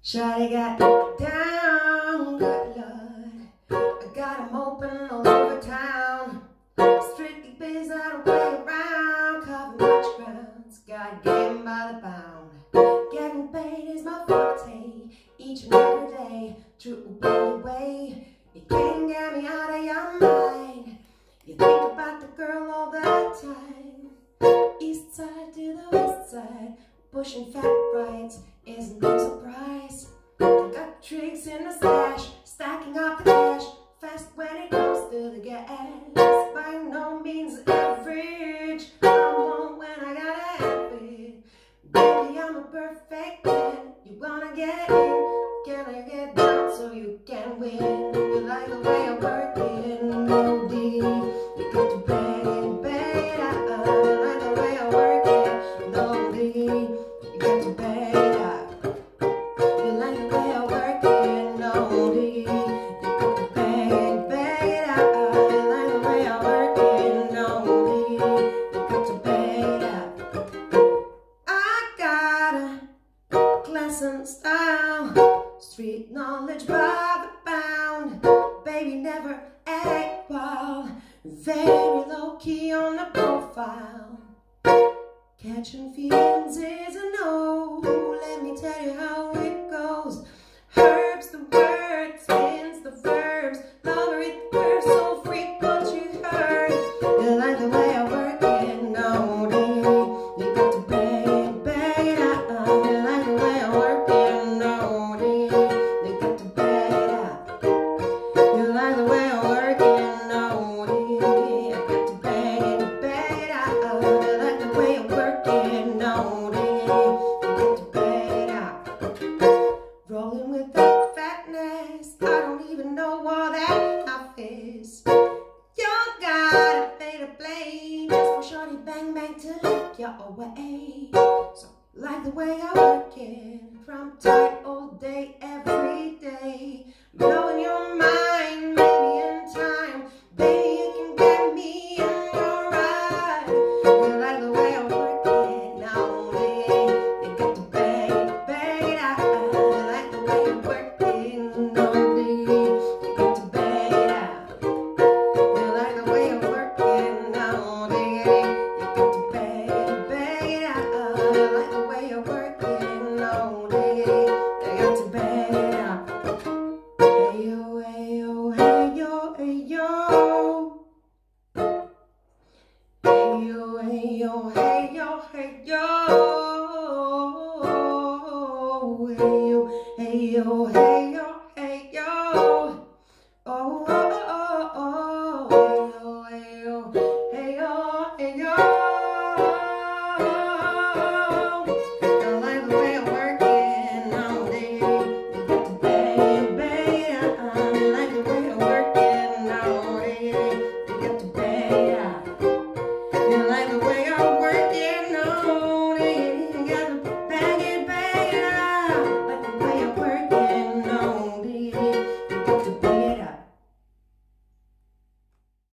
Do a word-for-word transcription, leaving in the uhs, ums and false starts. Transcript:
Shawty got down, good Lord. I got 'em open all over town. Strictly biz, I don't play around. Cover much grounds, got game by the pound. Getting paid is my forte, each and every day. True way, way, you can't get me out of your mind. You think about the girl all the time. East side to the west side, pushing fat rights is no surprise. Got tricks in the stash, stacking up the cash, fast when it comes to the gas. By no means average, I want when I gotta have it. Baby, I'm a perfect ten. You wanna get in, can I get down so you can win? You like the way I work it, no D. You got to bang it, bang it out. You like the way I work it, no D. You got to bang it out. You like the way I work it, no D. You got to bang it, bang it out. You like the way I work it, no D. You got to bang it out. I got a class and style, street knowledge by the pound. Baby, never act wild, very low key on the profile. Catching feelings is a no. Let me tell you how it goes. Herbs the word, spins the verbs. Lover it the curve, so freak what you heard. You like the way I work it, no D. You got to bang it, bang it out. You like the way I work it, no D. You got to bang it out. You like the way I work it, no D. I got to bang it, bang it out. You like the way I work it, no D. You got to bang it out. Rolling with the fatness, I don't even know what that stuff is. You gotta pay to play just for shorty bang bang to look your way. So like the way I work it, from tight all day, every day. Blowing your mind, maybe in time. Baby, you can get me in your ride. You like the way I work it, now you got to bang it, bang it out. You like the way I work it, no you got to bang it out. You like the way I work it, now you got to bang it, bang it out. You like the way I work it, no you got to bang it out. Hey yo, hey yo, hey yo, hey yo. Hey yo, hey yo, hey yo, hey yo. Hey yo, hey yo, hey